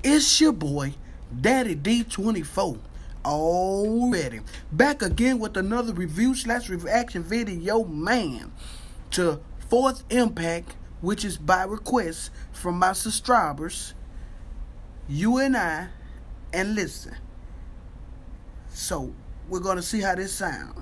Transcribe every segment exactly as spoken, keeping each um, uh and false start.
It's your boy, Daddy D twenty-four. Already back again with another review slash reaction video, man, to Fourth Impact, which is by request from my subscribers, you and I, and listen. So we're gonna see how this sounds.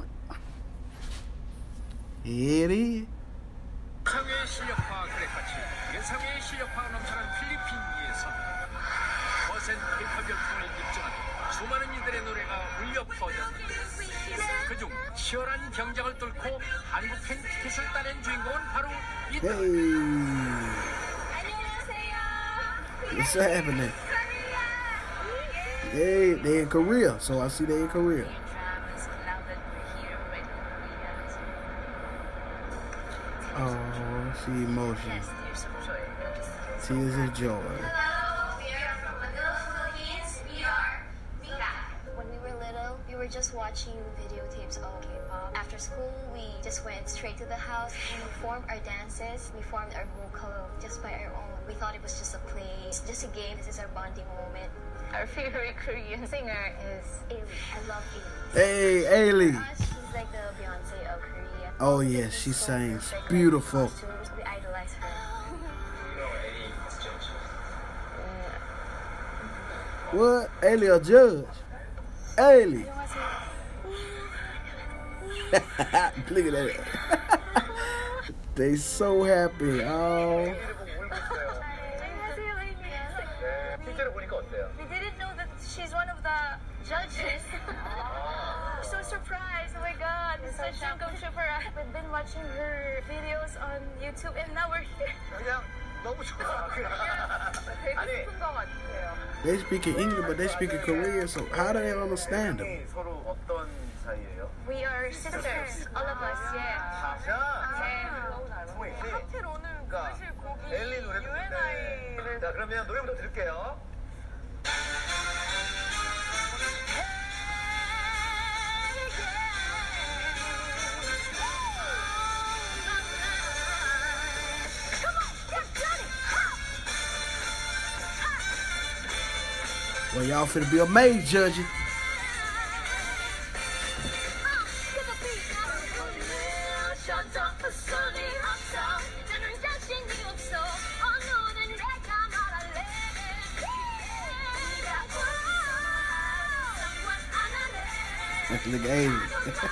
Here it is. 예상외의 실력파 그래파치, 예상외의 실력파 넘쳐난 필리핀 예선. 거센 K-팝 열풍을 입증한 수많은 이들의 노래가 울려 퍼졌는데 그중 치열한 경쟁을 뚫고 한국 팬 티켓을 따낸 주인공은 바로 이들. Hey. What's happening? They they in Korea, so I see they in Korea. Oh, see emotion. Tears of joy. When we were little, we were just watching videotapes of K-pop. After school, we just went straight to the house and we formed our dances. We formed our vocal just by our own. We thought it was just a play, it's just a game. This is our bonding moment. Our favorite Korean singer is Ailee. I love Ailee. Hey, Ailee. For us, she's like the Beyonce of Korea. Oh yeah, she sings beautiful. We idolize her. What? Ailee a judge? Ailee. Look at that. They so happy. Oh. We didn't know that she's one of the judges. We're so surprised. Oh my God, it's such a come true for us. We've been watching her videos on YouTube and now we're here. 그냥 너무 좋아. 되게 슬픈 것 같아요. They speak in English, but they speak in Korean, so how do they understand them? 서로 어떤 사이예요? We are sisters, all of us, yeah. 하필 오늘 사실 곡이 엘리 노래 듣는데. 자, 그러면 노래부터 들을게요. Well, y'all finna be amazed judging. Look at Ailee.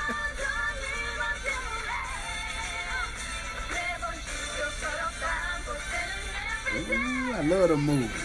Ooh, I love the move.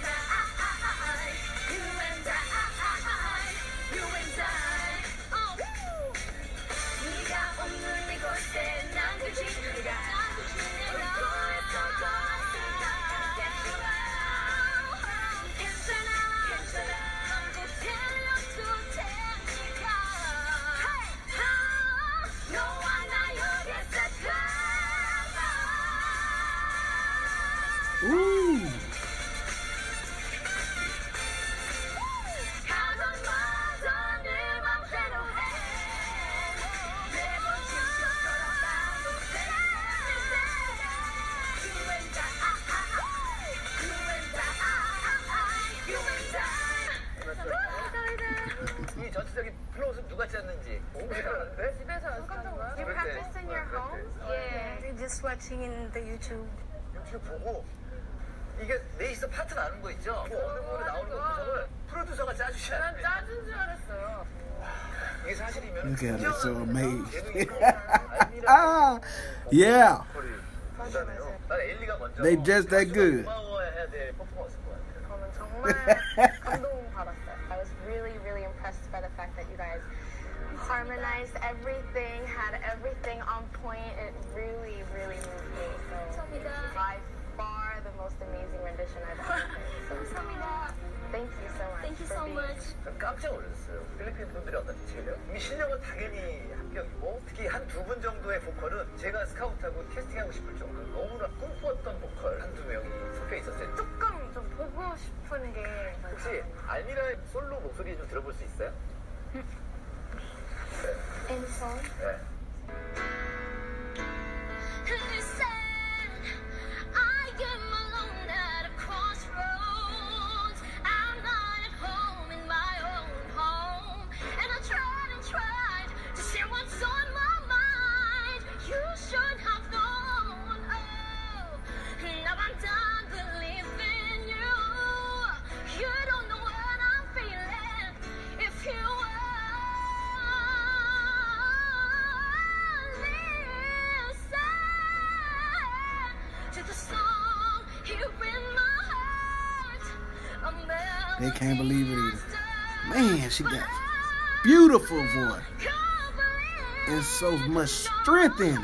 Ooh. 이 전체적인 플롯은 누가 짰는지 집에서 깜짝 놀랐어요. You practice in your home? Yeah, we're just watching in the YouTube. 유튜브 보고 이게 넷이서 파트 나는 거 있죠? 그 어느 부분에 나오는 거 구성을 프로듀서가 짜주셔야 돼. 난 짜준 줄 알았어요. 이게 사실이면 Look at her, so amazed. Ah, yeah. 난 엘리가 먼저 They just that good. 고마워해야 될 퍼포먼스인 것 같아요. 저는 정말 감동받았어요. I was really, really impressed by the fact that you guys harmonized everything, had everything on point. It really, really moved me. So by far the most amazing rendition I've ever heard. Thank you so much. Thank you so much. 전 깜짝 놀랐어요. 필리핀 분들이 어떤지. 이 실력은 당연히 합격이고 특히 한 두 분 정도의 보컬은 제가 스카우트하고 캐스팅하고 싶을 정도로 너무나 꿈꾸었던 보컬 한두 명이 섞여 있었어요. 조금 좀 보고 싶은 게 혹시 알미라의 솔로 목소리 좀 들어볼 수 있어요? 네. Any song? 네. I am alone at a crossroads. They can't believe it either. Man, she got beautiful voice and so much strength in it.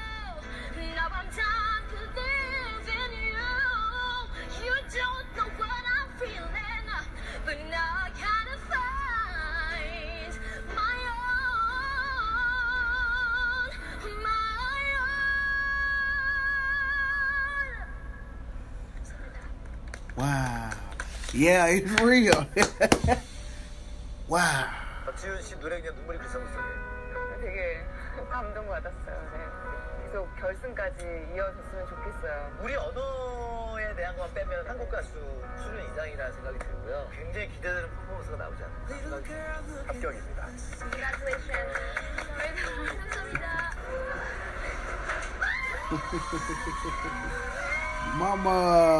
Wow. Yeah, it's real. Wow. 지은 씨 노래 그냥 눈물이 글썽글썽해. 되게 감동받았어요. 네. 계속 결승까지 이어졌으면 좋겠어요. 우리 언어에 대한 것만 빼면 한국 가수 수준 이상이라는 생각이 들고요. 굉장히 기대되는 퍼포먼스가 나오지 않나 생각이 듭니다. 합격입니다. Congratulations. 감사합니다. Mama.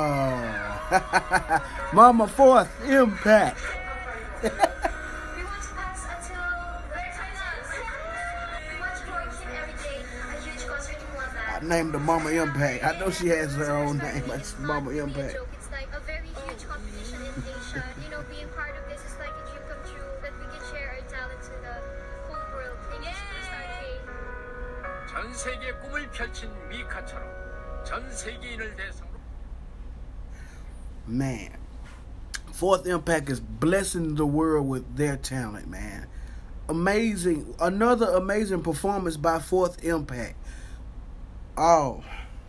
Mama fourth Impact. We want to pass until their finals. We watch Roy Kim every day. A huge concert in Love I named her Mama Impact. I know she has her own name, but it's Mama It's Impact. joke. It's like a very huge competition in Asia. You know, being part of this is like a dream come true that we can share our talent to the whole world. Thank you, Superstar K. 전 세계 꿈을 펼친 미카처럼 전 세계인을 대상으로 Man, Fourth Impact is blessing the world with their talent, man. Amazing. Another amazing performance by Fourth Impact. Oh.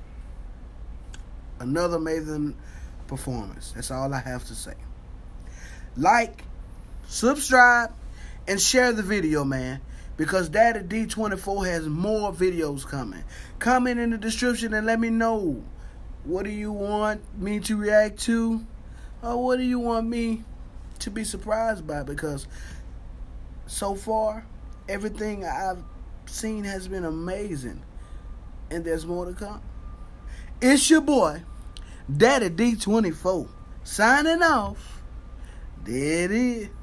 Another amazing performance. That's all I have to say. Like, subscribe, and share the video, man. Because Daddy D twenty-four has more videos coming. Comment in the description and let me know. What do you want me to react to? Or what do you want me to be surprised by? Because so far, everything I've seen has been amazing. And there's more to come. It's your boy, Daddy D twenty-four. Signing off. There it is.